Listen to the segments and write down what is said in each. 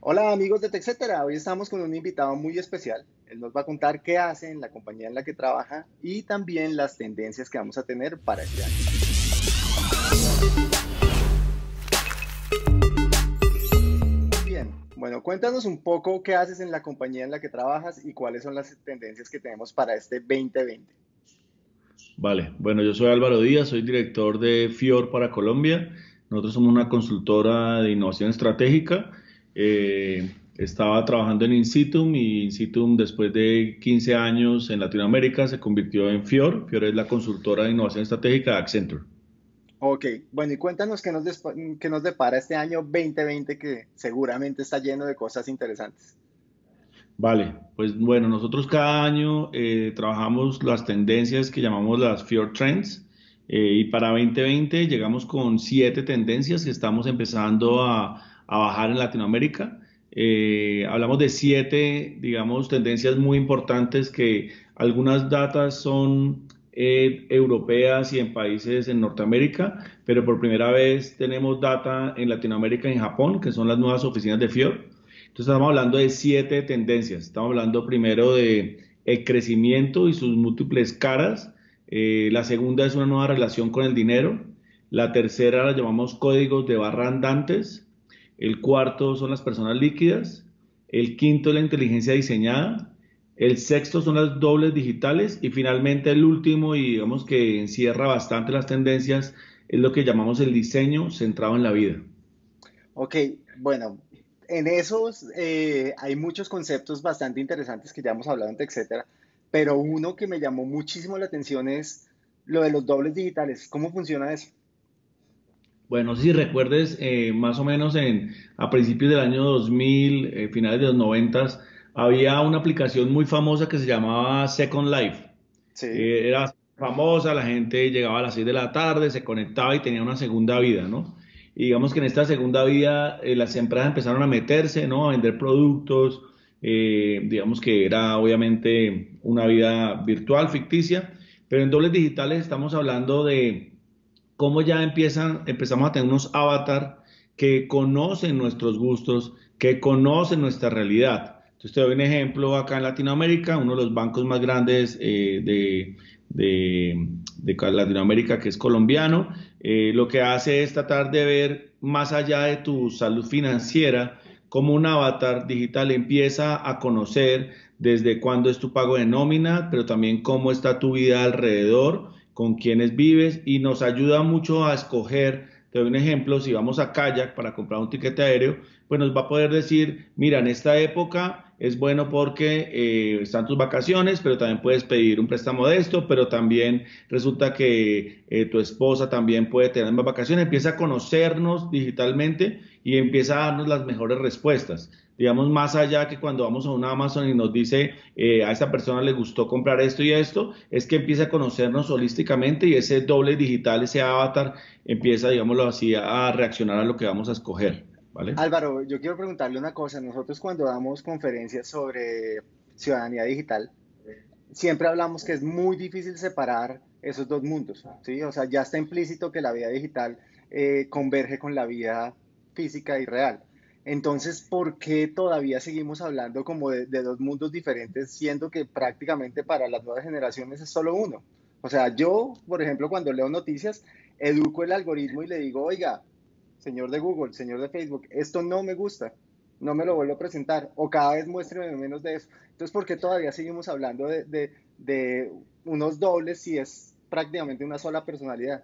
Hola amigos de TechCetera, hoy estamos con un invitado muy especial. Él nos va a contar qué hace en la compañía en la que trabaja y también las tendencias que vamos a tener para este año. Bien, bueno, cuéntanos un poco qué haces en la compañía en la que trabajas y cuáles son las tendencias que tenemos para este 2020. Vale, bueno, yo soy Álvaro Díaz, soy director de FIOR para Colombia. Nosotros somos una consultora de innovación estratégica. Estaba trabajando en Insitum y Insitum después de 15 años en Latinoamérica se convirtió en FIOR. FIOR es la consultora de innovación estratégica de Accenture. Ok, bueno, y cuéntanos qué nos depara este año 2020 que seguramente está lleno de cosas interesantes. Vale, pues bueno, nosotros cada año trabajamos las tendencias que llamamos las Field Trends y para 2020 llegamos con 7 tendencias que estamos empezando a bajar en Latinoamérica. Hablamos de 7, digamos, tendencias muy importantes que algunas datas son europeas y en países en Norteamérica, pero por primera vez tenemos data en Latinoamérica y en Japón, que son las nuevas oficinas de Fiord. Entonces estamos hablando de 7 tendencias. Estamos hablando primero de el crecimiento y sus múltiples caras. La segunda es una nueva relación con el dinero. La tercera la llamamos códigos de barra andantes. El cuarto son las personas líquidas. El quinto es la inteligencia diseñada. El sexto son las dobles digitales. Y finalmente el último, y digamos que encierra bastante las tendencias, es lo que llamamos el diseño centrado en la vida. Ok, bueno, en esos hay muchos conceptos bastante interesantes que ya hemos hablado en etcétera, pero uno que me llamó muchísimo la atención es lo de los dobles digitales. ¿Cómo funciona eso? Bueno, no sé si recuerdes, más o menos a principios del año 2000, finales de los 90, había una aplicación muy famosa que se llamaba Second Life. Sí, Era famosa, la gente llegaba a las 6 de la tarde, se conectaba y tenía una segunda vida, ¿no? Y digamos que en esta segunda vida las empresas empezaron a meterse, ¿no? A vender productos, digamos que era obviamente una vida virtual, ficticia, pero en dobles digitales estamos hablando de cómo ya empezamos a tener unos avatar que conocen nuestros gustos, que conocen nuestra realidad. Entonces te doy un ejemplo acá en Latinoamérica, uno de los bancos más grandes de Latinoamérica, que es colombiano, lo que hace es tratar de ver más allá de tu salud financiera, cómo un avatar digital empieza a conocer desde cuándo es tu pago de nómina, pero también cómo está tu vida alrededor, con quienes vives y nos ayuda mucho a escoger. Te doy un ejemplo, si vamos a Kayak para comprar un tiquete aéreo, pues nos va a poder decir, mira, en esta época es bueno porque están tus vacaciones, pero también puedes pedir un préstamo de esto, pero también resulta que tu esposa también puede tener más vacaciones, empieza a conocernos digitalmente y empieza a darnos las mejores respuestas. Digamos, más allá que cuando vamos a una Amazon y nos dice a esta persona le gustó comprar esto y esto, es que empieza a conocernos holísticamente y ese doble digital, ese avatar, empieza, digámoslo así, a reaccionar a lo que vamos a escoger, ¿vale? Álvaro, yo quiero preguntarle una cosa. Nosotros cuando damos conferencias sobre ciudadanía digital, siempre hablamos que es muy difícil separar esos dos mundos, ¿sí? O sea, ya está implícito que la vida digital converge con la vida física y real. Entonces, ¿por qué todavía seguimos hablando como de dos mundos diferentes, siendo que prácticamente para las nuevas generaciones es solo uno? O sea, yo, por ejemplo, cuando leo noticias, educo el algoritmo y le digo, oiga, señor de Google, señor de Facebook, esto no me gusta, no me lo vuelvo a presentar, o cada vez muéstreme menos de eso. Entonces, ¿por qué todavía seguimos hablando de unos dobles si es prácticamente una sola personalidad?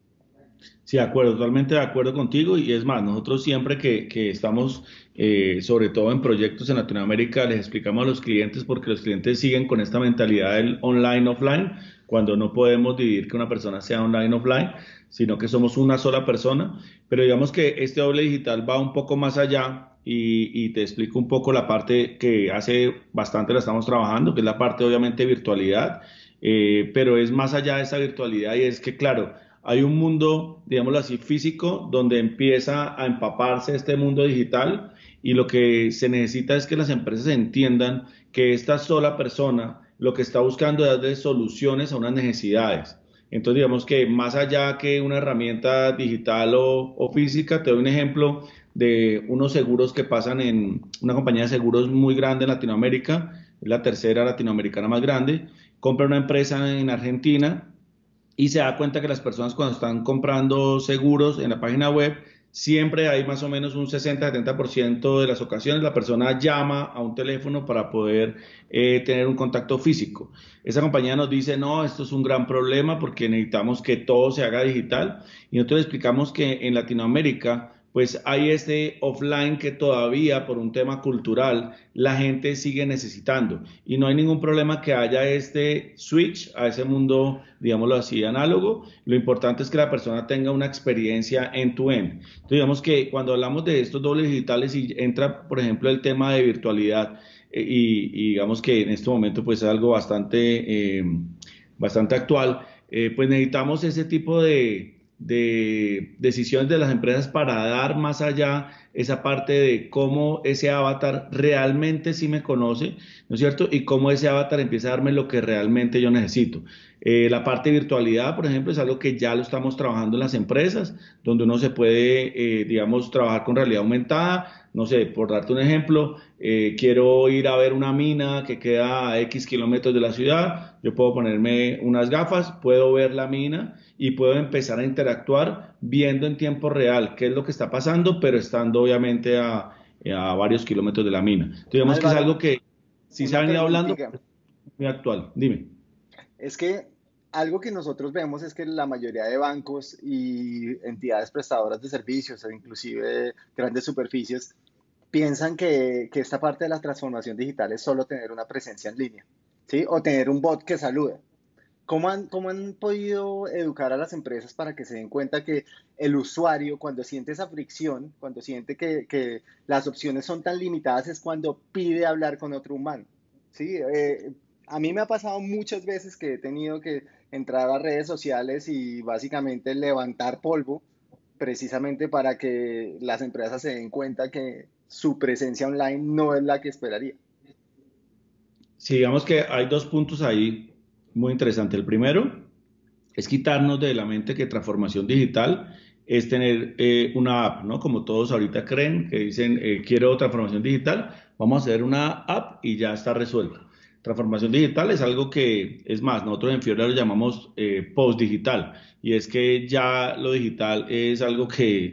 Sí, de acuerdo, totalmente de acuerdo contigo. Y es más, nosotros siempre que estamos, sobre todo en proyectos en Latinoamérica, les explicamos a los clientes porque los clientes siguen con esta mentalidad del online-offline, cuando no podemos dividir que una persona sea online-offline, sino que somos una sola persona. Pero digamos que este doble digital va un poco más allá. Y te explico un poco la parte que hace bastante la estamos trabajando, que es la parte obviamente de virtualidad, pero es más allá de esa virtualidad y es que, claro, hay un mundo, digámoslo así, físico, donde empieza a empaparse este mundo digital y lo que se necesita es que las empresas entiendan que esta sola persona lo que está buscando es darle soluciones a unas necesidades. Entonces, digamos que más allá que una herramienta digital o física, te doy un ejemplo de unos seguros que pasan en una compañía de seguros muy grande en Latinoamérica, es la tercera latinoamericana más grande, compra una empresa en Argentina y se da cuenta que las personas cuando están comprando seguros en la página web, siempre hay más o menos un 60-70% de las ocasiones la persona llama a un teléfono para poder tener un contacto físico. Esa compañía nos dice, no, esto es un gran problema porque necesitamos que todo se haga digital y nosotros le explicamos que en Latinoamérica pues hay este offline que todavía por un tema cultural la gente sigue necesitando y no hay ningún problema que haya este switch a ese mundo, digámoslo así, análogo. Lo importante es que la persona tenga una experiencia end-to-end. Entonces, digamos que cuando hablamos de estos dobles digitales y entra, por ejemplo, el tema de virtualidad y digamos que en este momento pues es algo bastante actual, pues necesitamos ese tipo de decisiones de las empresas para dar más allá esa parte de cómo ese avatar realmente sí me conoce, ¿no es cierto? Y cómo ese avatar empieza a darme lo que realmente yo necesito. La parte de virtualidad, por ejemplo, es algo que ya lo estamos trabajando en las empresas, donde uno se puede, digamos, trabajar con realidad aumentada. No sé, por darte un ejemplo, quiero ir a ver una mina que queda a X kilómetros de la ciudad, yo puedo ponerme unas gafas, puedo ver la mina y puedo empezar a interactuar viendo en tiempo real qué es lo que está pasando, pero estando obviamente a varios kilómetros de la mina. Entonces, digamos que es algo Álvaro, que sí se ha una venido hablando, preguntita. pero es muy actual. Dime. Es que algo que nosotros vemos es que la mayoría de bancos y entidades prestadoras de servicios, e inclusive grandes superficies, piensan que esta parte de la transformación digital es solo tener una presencia en línea, ¿sí? O tener un bot que salude. ¿Cómo han podido educar a las empresas para que se den cuenta que el usuario, cuando siente esa fricción, cuando siente que las opciones son tan limitadas, es cuando pide hablar con otro humano? ¿Sí? A mí me ha pasado muchas veces que he tenido que entrar a redes sociales y básicamente levantar polvo precisamente para que las empresas se den cuenta que su presencia online no es la que esperaría. Sí, digamos que hay dos puntos ahí muy interesantes. El primero es quitarnos de la mente que transformación digital es tener una app, ¿no? Como todos ahorita creen, que dicen, quiero transformación digital, vamos a hacer una app y ya está resuelto. Transformación digital es algo que, es más, nosotros en Fiora lo llamamos post-digital, y es que ya lo digital es algo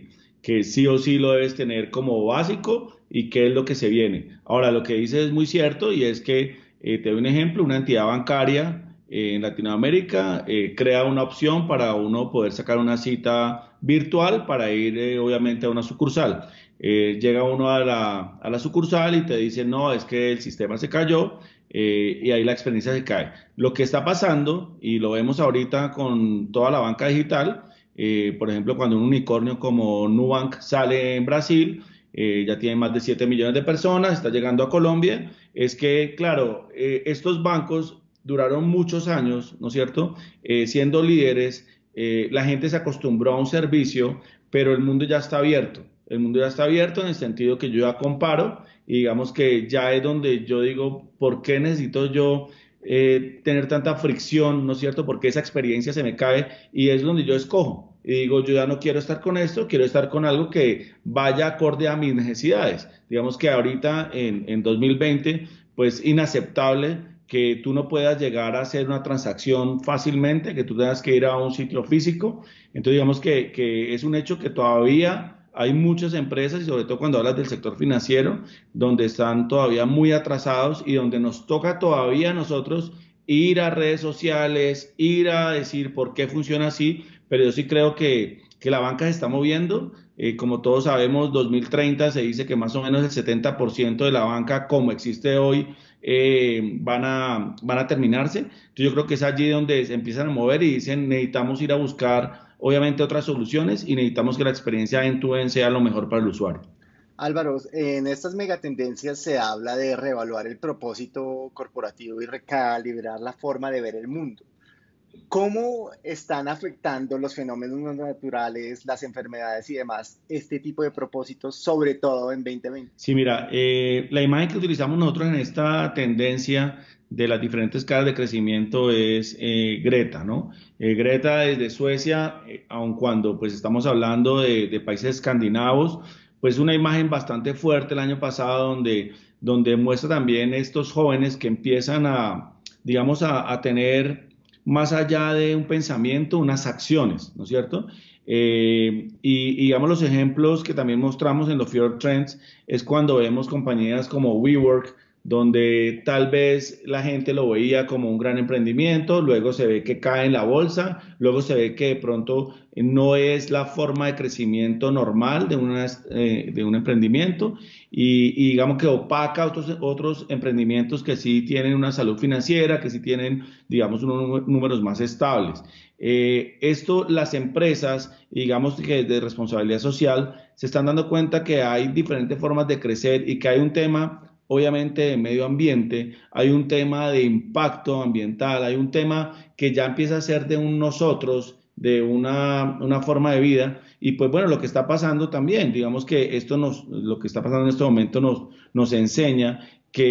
que sí o sí lo debes tener como básico y qué es lo que se viene. Ahora, lo que dices es muy cierto y es que, te doy un ejemplo, una entidad bancaria en Latinoamérica crea una opción para uno poder sacar una cita virtual para ir obviamente a una sucursal. Llega uno a la sucursal y te dice, no, es que el sistema se cayó y ahí la experiencia se cae. Lo que está pasando, y lo vemos ahorita con toda la banca digital, por ejemplo, cuando un unicornio como Nubank sale en Brasil, ya tiene más de 7 millones de personas, está llegando a Colombia, es que, claro, estos bancos duraron muchos años, ¿no es cierto? Siendo líderes, la gente se acostumbró a un servicio, pero el mundo ya está abierto. El mundo ya está abierto en el sentido que yo ya comparo y digamos que ya es donde yo digo, ¿por qué necesito yo tener tanta fricción, ¿no es cierto? Porque esa experiencia se me cae y es donde yo escojo. Y digo, yo ya no quiero estar con esto, quiero estar con algo que vaya acorde a mis necesidades. Digamos que ahorita en 2020, pues inaceptable que tú no puedas llegar a hacer una transacción fácilmente, que tú tengas que ir a un sitio físico. Entonces, digamos que es un hecho que todavía hay muchas empresas, y sobre todo cuando hablas del sector financiero, donde están todavía muy atrasados y donde nos toca todavía a nosotros ir a redes sociales, ir a decir por qué funciona así, pero yo sí creo que la banca se está moviendo. Como todos sabemos, 2030 se dice que más o menos el 70% de la banca como existe hoy van a terminarse. Entonces yo creo que es allí donde se empiezan a mover y dicen necesitamos ir a buscar obviamente otras soluciones y necesitamos que la experiencia en tu end sea lo mejor para el usuario. Álvaro, en estas megatendencias se habla de reevaluar el propósito corporativo y recalibrar la forma de ver el mundo. ¿Cómo están afectando los fenómenos no naturales, las enfermedades y demás este tipo de propósitos, sobre todo en 2020? Sí, mira, la imagen que utilizamos nosotros en esta tendencia de las diferentes caras de crecimiento es Greta, ¿no? Greta desde Suecia, aun cuando pues estamos hablando de países escandinavos, pues una imagen bastante fuerte el año pasado donde muestra también estos jóvenes que empiezan a, digamos, a tener más allá de un pensamiento, unas acciones, ¿no es cierto? Y digamos los ejemplos que también mostramos en los Fear Trends es cuando vemos compañías como WeWork, donde tal vez la gente lo veía como un gran emprendimiento, luego se ve que cae en la bolsa, luego se ve que de pronto no es la forma de crecimiento normal de un emprendimiento y digamos que opaca otros emprendimientos que sí tienen una salud financiera, que sí tienen, digamos, unos números más estables. Esto, las empresas, digamos que de responsabilidad social, se están dando cuenta que hay diferentes formas de crecer y que hay un tema obviamente de medio ambiente, hay un tema de impacto ambiental, hay un tema que ya empieza a ser de un nosotros, de una forma de vida. Y pues bueno, lo que está pasando también, digamos que lo que está pasando en este momento nos enseña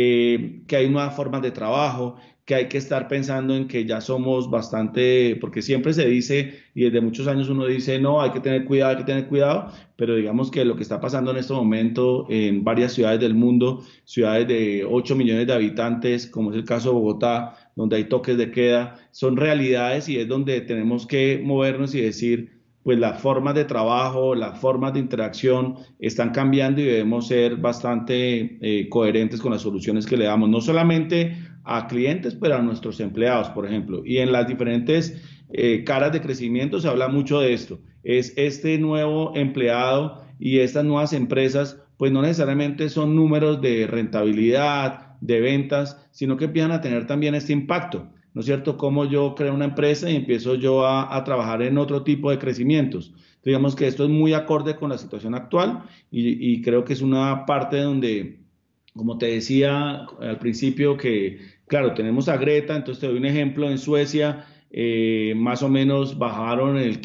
que hay nuevas formas de trabajo, que hay que estar pensando en que ya somos bastante, porque siempre se dice, y desde muchos años uno dice, no, hay que tener cuidado, pero digamos que lo que está pasando en este momento en varias ciudades del mundo, ciudades de 8 millones de habitantes, como es el caso de Bogotá, donde hay toques de queda, son realidades y es donde tenemos que movernos y decir, pues las formas de trabajo, las formas de interacción están cambiando y debemos ser bastante coherentes con las soluciones que le damos, no solamente a clientes, pero a nuestros empleados, por ejemplo. Y en las diferentes caras de crecimiento se habla mucho de esto. Es este nuevo empleado y estas nuevas empresas, pues no necesariamente son números de rentabilidad, de ventas, sino que empiezan a tener también este impacto, ¿no es cierto? Como yo creo una empresa y empiezo yo a trabajar en otro tipo de crecimientos. Digamos que esto es muy acorde con la situación actual y creo que es una parte donde, como te decía al principio, que claro, tenemos a Greta, entonces te doy un ejemplo, en Suecia más o menos bajaron el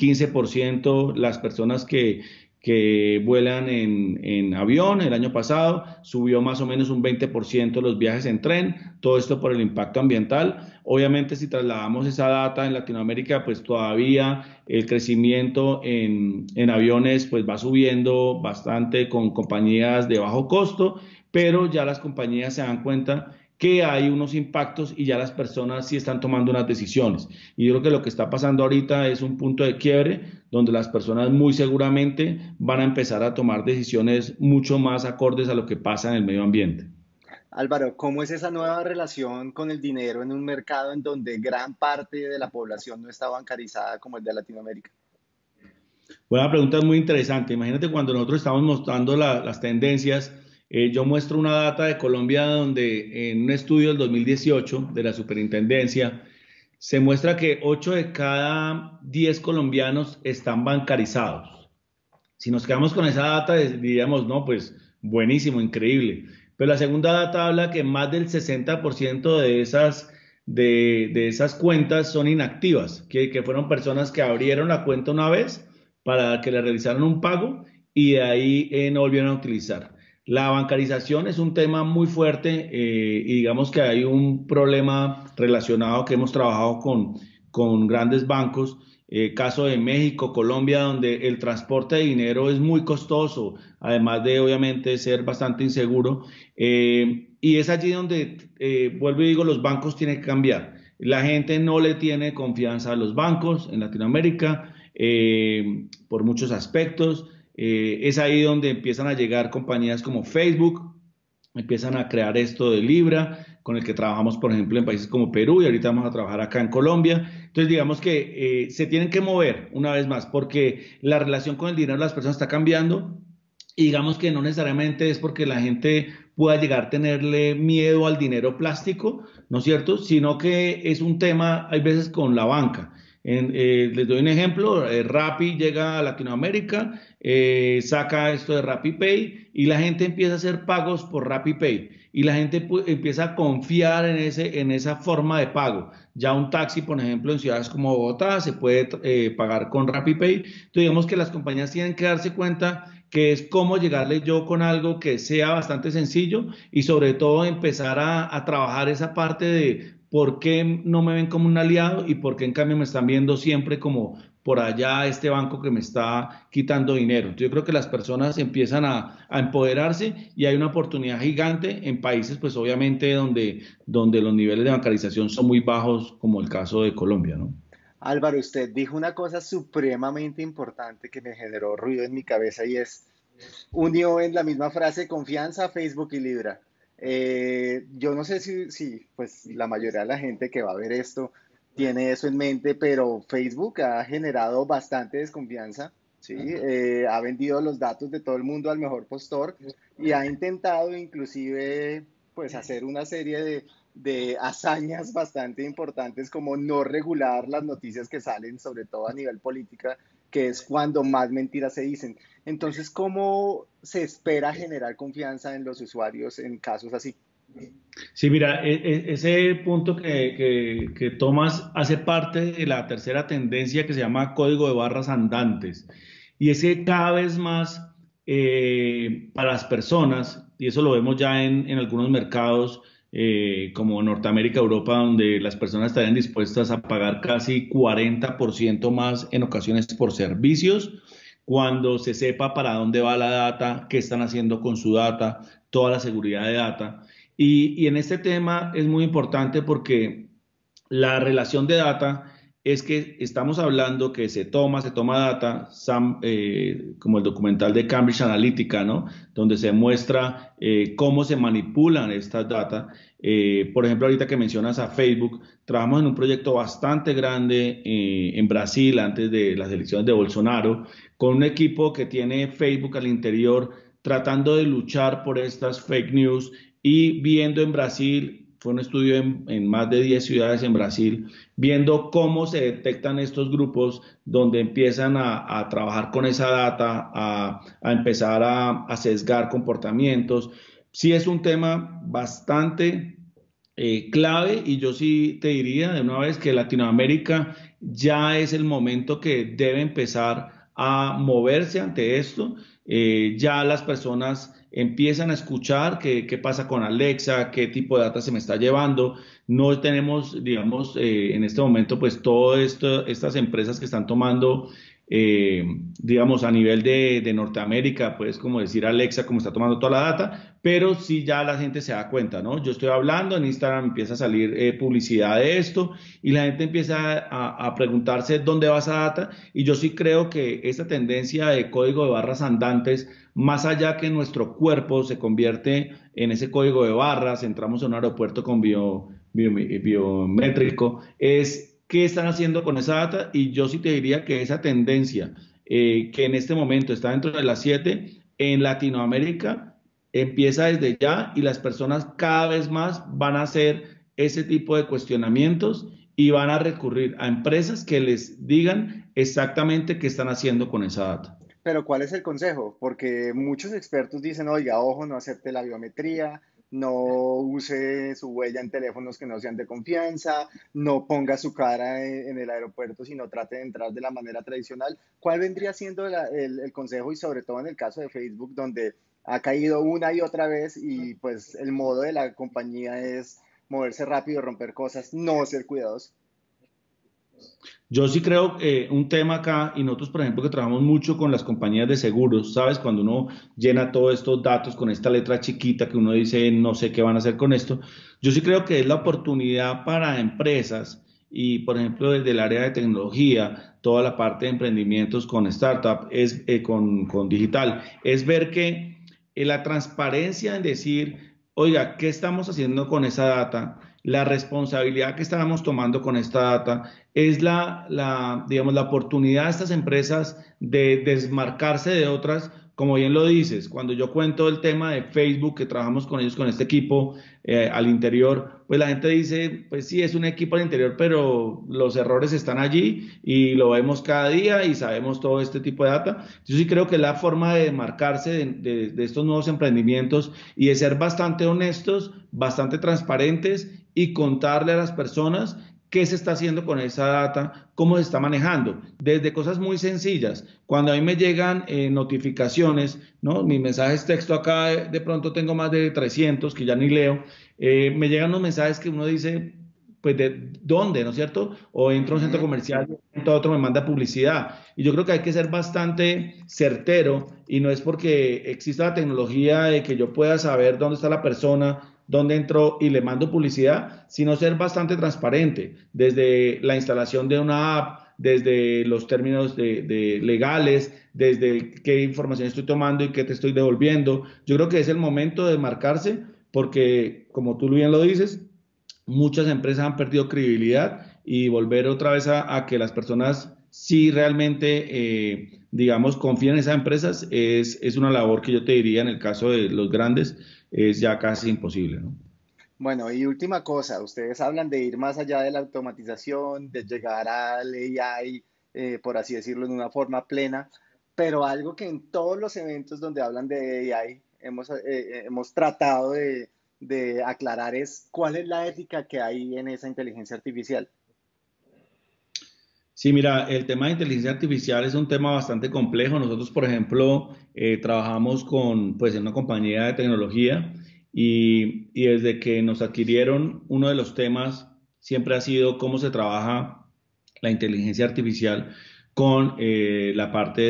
15% las personas que vuelan en avión el año pasado, subió más o menos un 20% los viajes en tren, todo esto por el impacto ambiental. Obviamente si trasladamos esa data en Latinoamérica, pues todavía el crecimiento en aviones pues va subiendo bastante con compañías de bajo costo, pero ya las compañías se dan cuenta que hay unos impactos y ya las personas sí están tomando unas decisiones. Y yo creo que lo que está pasando ahorita es un punto de quiebre donde las personas muy seguramente van a empezar a tomar decisiones mucho más acordes a lo que pasa en el medio ambiente. Álvaro, ¿cómo es esa nueva relación con el dinero en un mercado en donde gran parte de la población no está bancarizada como el de Latinoamérica? Buena pregunta, es muy interesante. Imagínate cuando nosotros estamos mostrando las tendencias, yo muestro una data de Colombia donde en un estudio del 2018 de la superintendencia se muestra que 8 de cada 10 colombianos están bancarizados. Si nos quedamos con esa data, diríamos, no, pues buenísimo, increíble. Pero la segunda data habla que más del 60% de esas cuentas son inactivas, que fueron personas que abrieron la cuenta una vez para que le realizaran un pago y de ahí no volvieron a utilizar. La bancarización es un tema muy fuerte y digamos que hay un problema relacionado que hemos trabajado con grandes bancos, caso de México, Colombia, donde el transporte de dinero es muy costoso, además de obviamente ser bastante inseguro. Y es allí donde, vuelvo y digo, los bancos tienen que cambiar. La gente no le tiene confianza a los bancos en Latinoamérica por muchos aspectos. Es ahí donde empiezan a llegar compañías como Facebook, empiezan a crear esto de Libra, con el que trabajamos, por ejemplo, en países como Perú y ahorita vamos a trabajar acá en Colombia. Entonces, digamos que se tienen que mover una vez más porque la relación con el dinero de las personas está cambiando y digamos que no necesariamente es porque la gente pueda llegar a tenerle miedo al dinero plástico, ¿no es cierto? Sino que es un tema, hay veces, con la banca. Les doy un ejemplo, Rappi llega a Latinoamérica, saca esto de Rappi Pay y la gente empieza a hacer pagos por Rappi Pay y la gente empieza a confiar en esa forma de pago. Ya un taxi, por ejemplo, en ciudades como Bogotá se puede pagar con Rappi Pay. Entonces, digamos que las compañías tienen que darse cuenta que es cómo llegarle yo con algo que sea bastante sencillo y sobre todo empezar a trabajar esa parte de ¿por qué no me ven como un aliado y por qué en cambio me están viendo siempre como por allá este banco que me está quitando dinero? Entonces, yo creo que las personas empiezan a empoderarse y hay una oportunidad gigante en países, pues obviamente donde los niveles de bancarización son muy bajos, como el caso de Colombia, ¿no? Álvaro, usted dijo una cosa supremamente importante que me generó ruido en mi cabeza y es, unió en la misma frase confianza, Facebook y Libra. Yo no sé si, pues la mayoría de la gente que va a ver esto tiene eso en mente, pero Facebook ha generado bastante desconfianza, ¿sí? Ha vendido los datos de todo el mundo al mejor postor y ha intentado inclusive pues hacer una serie de hazañas bastante importantes como no regular las noticias que salen, sobre todo a nivel política, que es cuando más mentiras se dicen. Entonces, ¿cómo se espera generar confianza en los usuarios en casos así? Sí, mira, ese punto que tomas hace parte de la tercera tendencia que se llama código de barras andantes. Y es que cada vez más para las personas, y eso lo vemos ya en algunos mercados como Norteamérica, Europa, donde las personas estarían dispuestas a pagar casi 40% más en ocasiones por servicios, cuando se sepa para dónde va la data, qué están haciendo con su data, toda la seguridad de data. Y en este tema es muy importante porque la relación de data es que estamos hablando que se toma data, como el documental de Cambridge Analytica, ¿no? Donde se muestra cómo se manipulan estas data. Por ejemplo, ahorita que mencionas a Facebook, trabajamos en un proyecto bastante grande en Brasil antes de las elecciones de Bolsonaro, con un equipo que tiene Facebook al interior tratando de luchar por estas fake news y viendo en Brasil, fue un estudio en más de 10 ciudades en Brasil, viendo cómo se detectan estos grupos donde empiezan a trabajar con esa data, a empezar a sesgar comportamientos. Sí es un tema bastante clave y yo sí te diría de una vez que Latinoamérica ya es el momento que debe empezar a moverse ante esto. Ya las personas empiezan a escuchar qué pasa con Alexa, qué tipo de data se me está llevando. No tenemos, digamos, en este momento, pues todo esto, estas empresas que están tomando, eh, digamos, a nivel de Norteamérica, pues como decir Alexa, como está tomando toda la data, pero sí ya la gente se da cuenta, ¿no? Yo estoy hablando, en Instagram empieza a salir publicidad de esto y la gente empieza a preguntarse dónde va esa data y yo sí creo que esta tendencia de código de barras andantes, más allá que nuestro cuerpo se convierte en ese código de barras, entramos a un aeropuerto con biométrico, es qué están haciendo con esa data y yo sí te diría que esa tendencia que en este momento está dentro de las 7 en Latinoamérica empieza desde ya y las personas cada vez más van a hacer ese tipo de cuestionamientos y van a recurrir a empresas que les digan exactamente qué están haciendo con esa data. Pero ¿cuál es el consejo? Porque muchos expertos dicen, oiga, ojo, no acepte la biometría, no use su huella en teléfonos que no sean de confianza, no ponga su cara en el aeropuerto, sino trate de entrar de la manera tradicional. ¿Cuál vendría siendo el consejo y sobre todo en el caso de Facebook, donde ha caído una y otra vez y pues el modo de la compañía es moverse rápido, romper cosas, no ser cuidadosos? Yo sí creo un tema acá, y nosotros, por ejemplo, que trabajamos mucho con las compañías de seguros, ¿sabes? Cuando uno llena todos estos datos con esta letra chiquita que uno dice, no sé qué van a hacer con esto, yo sí creo que es la oportunidad para empresas y, por ejemplo, desde el área de tecnología, toda la parte de emprendimientos con startup, con digital, es ver que la transparencia en decir, oiga, ¿qué estamos haciendo con esa data? La responsabilidad que estamos tomando con esta data es digamos, la oportunidad de estas empresas de desmarcarse de otras, como bien lo dices, cuando yo cuento el tema de Facebook, que trabajamos con ellos, con este equipo al interior, pues la gente dice, pues sí, es un equipo al interior, pero los errores están allí y lo vemos cada día y sabemos todo este tipo de data. Yo sí creo que es la forma de desmarcarse de estos nuevos emprendimientos y de ser bastante honestos, bastante transparentes y contarle a las personas qué se está haciendo con esa data, cómo se está manejando, desde cosas muy sencillas. Cuando a mí me llegan notificaciones, ¿no? Mis mensajes texto acá, de pronto tengo más de 300 que ya ni leo, me llegan los mensajes que uno dice, pues de dónde, ¿no es cierto? O entro a un centro Ujú. comercial, todo otro me manda publicidad. Y yo creo que hay que ser bastante certero y no es porque exista la tecnología de que yo pueda saber dónde está la persona, dónde entró y le mando publicidad, sino ser bastante transparente desde la instalación de una app, desde los términos de legales, desde qué información estoy tomando y qué te estoy devolviendo. Yo creo que es el momento de marcarse porque, como tú bien lo dices, muchas empresas han perdido credibilidad y volver otra vez a que las personas sí realmente, digamos, confíen en esas empresas es una labor que yo te diría en el caso de los grandes es ya casi imposible, ¿no? Bueno, y última cosa, ustedes hablan de ir más allá de la automatización, de llegar al AI, por así decirlo, en una forma plena, pero algo que en todos los eventos donde hablan de AI hemos tratado de aclarar es cuál es la ética que hay en esa inteligencia artificial. Sí, mira, el tema de inteligencia artificial es un tema bastante complejo. Nosotros, por ejemplo, trabajamos con, pues, en una compañía de tecnología y desde que nos adquirieron, uno de los temas siempre ha sido cómo se trabaja la inteligencia artificial con la parte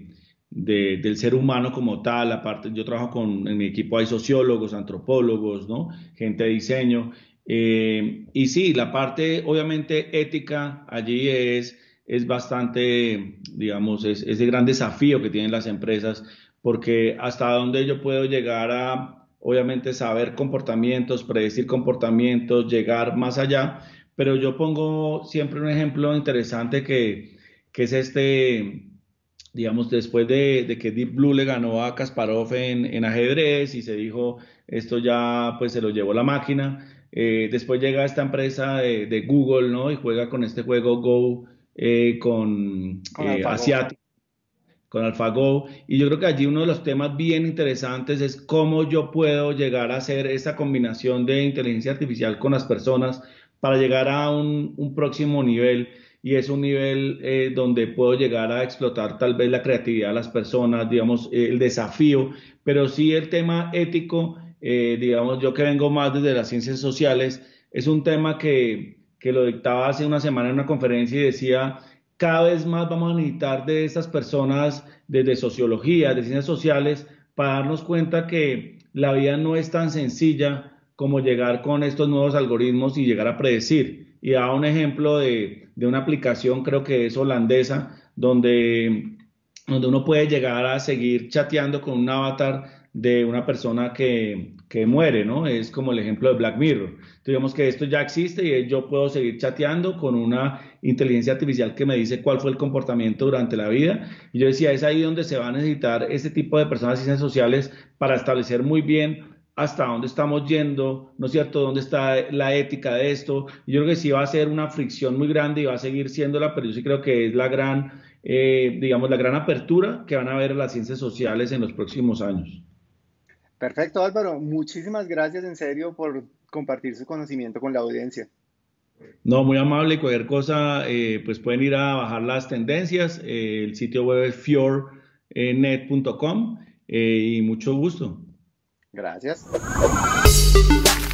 del ser humano como tal. La parte, yo trabajo con, en mi equipo hay sociólogos, antropólogos, ¿no? Gente de diseño. Y sí, la parte obviamente ética allí es bastante, digamos, es el gran desafío que tienen las empresas, porque hasta dónde yo puedo llegar a, obviamente, saber comportamientos, predecir comportamientos, llegar más allá, pero yo pongo siempre un ejemplo interesante que es este, digamos, después de que Deep Blue le ganó a Kasparov en ajedrez y se dijo, esto ya pues se lo llevó la máquina. Después llega esta empresa de Google, ¿no? Y juega con este juego Go con Con AlphaGo. Asiático, con AlphaGo. Y yo creo que allí uno de los temas bien interesantes es cómo yo puedo llegar a hacer esa combinación de inteligencia artificial con las personas para llegar a un próximo nivel. Y es un nivel donde puedo llegar a explotar tal vez la creatividad de las personas, digamos, el desafío, pero sí el tema ético, digamos, yo que vengo más desde las ciencias sociales, es un tema que lo dictaba hace una semana en una conferencia y decía cada vez más vamos a necesitar de estas personas desde sociología, de ciencias sociales, para darnos cuenta que la vida no es tan sencilla como llegar con estos nuevos algoritmos y llegar a predecir. Y da un ejemplo de una aplicación, creo que es holandesa, donde uno puede llegar a seguir chateando con un avatar de una persona que muere, ¿no? Es como el ejemplo de Black Mirror. Digamos que esto ya existe y yo puedo seguir chateando con una inteligencia artificial que me dice cuál fue el comportamiento durante la vida. Y yo decía, es ahí donde se va a necesitar este tipo de personas y ciencias sociales para establecer muy bien hasta dónde estamos yendo, ¿no es cierto? ¿Dónde está la ética de esto? Y yo creo que sí va a ser una fricción muy grande y va a seguir siéndola, pero yo sí creo que es la gran, digamos, la gran apertura que van a ver las ciencias sociales en los próximos años. Perfecto, Álvaro. Muchísimas gracias en serio por compartir su conocimiento con la audiencia. No, muy amable, y cualquier cosa, pues pueden ir a bajar las tendencias. El sitio web es fiornet.com y mucho gusto. Gracias.